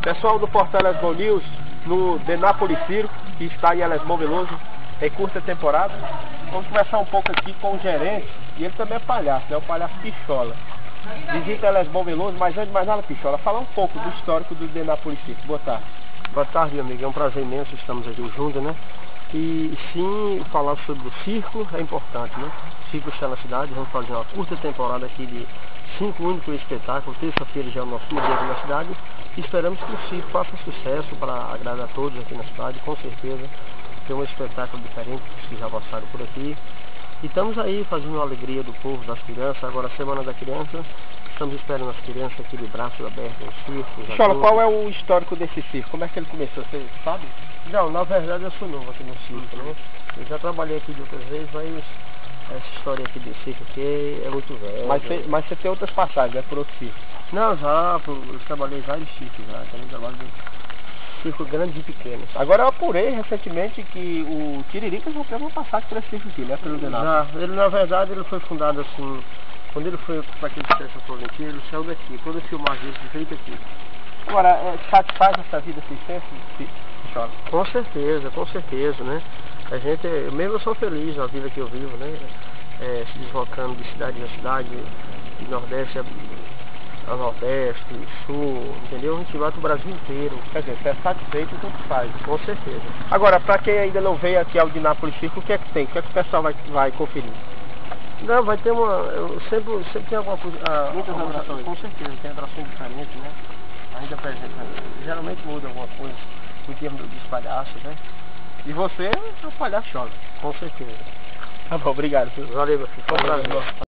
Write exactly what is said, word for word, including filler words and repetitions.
Pessoal do portal Lesbon News, no The Napoli Circo, que está em Lesbon Veloso, em curta temporada. Vamos conversar um pouco aqui com o gerente, e ele também é palhaço, né? O palhaço Pichola. Visita Lesbon Veloso, mas antes de mais nada, Pichola, falar um pouco do histórico do The Napoli Circo. Boa tarde. Boa tarde, meu amigo. É um prazer imenso, estamos aqui juntos, né? E sim, falar sobre o circo é importante, né? O circo está na cidade, vamos fazer uma curta temporada aqui de cinco únicos espetáculos. Terça-feira já é o nosso primeiro dia aqui na cidade. E esperamos que o circo faça sucesso para agradar a todos aqui na cidade, com certeza. Tem um espetáculo diferente que já passaram por aqui. E estamos aí fazendo a alegria do povo, das crianças. Agora, a Semana da Criança, estamos esperando as crianças aqui de braços abertos no circo. Pichola, qual é o histórico desse circo? Como é que ele começou? Você sabe? Não, na verdade eu sou novo aqui no circo, né? Eu já trabalhei aqui de outras vezes, mas essa história aqui de circo aqui é muito velha. Mas você, mas você tem outras passagens, né? Por outro circo? Não, já, eu trabalhei vários circos já, também trabalho de circo grandes e pequenos. Agora eu apurei recentemente que o Tiririca já teve uma passagem por esse circo aqui, né? Pelo Já, ele na verdade ele foi fundado assim, quando ele foi para aquele sucesso florentino, ele saiu daqui, toda a filmagem dele foi feita aqui. Agora, é, satisfaz essa vida circense? Com certeza, com certeza, né? A gente, eu mesmo sou feliz na vida que eu vivo, né? É, se deslocando de cidade em cidade, de Nordeste a Nordeste, Sul, entendeu? A gente vai pro Brasil inteiro. Quer dizer, você é satisfeito com o que faz? Com certeza. Agora, para quem ainda não veio aqui ao de Napoli Circo, o que é que tem? O que é que o pessoal vai, vai conferir? Não, vai ter uma... Eu sempre, sempre tem alguma coisa... Ah, Muitas alguma, atrações? Com certeza, tem atrações diferentes, né? Ainda presente, geralmente muda alguma coisa em termos dos palhaços, né? E você é um palhaço Chola? Com certeza. Tá bom, obrigado. Valeu, meu filho. Foi um prazer.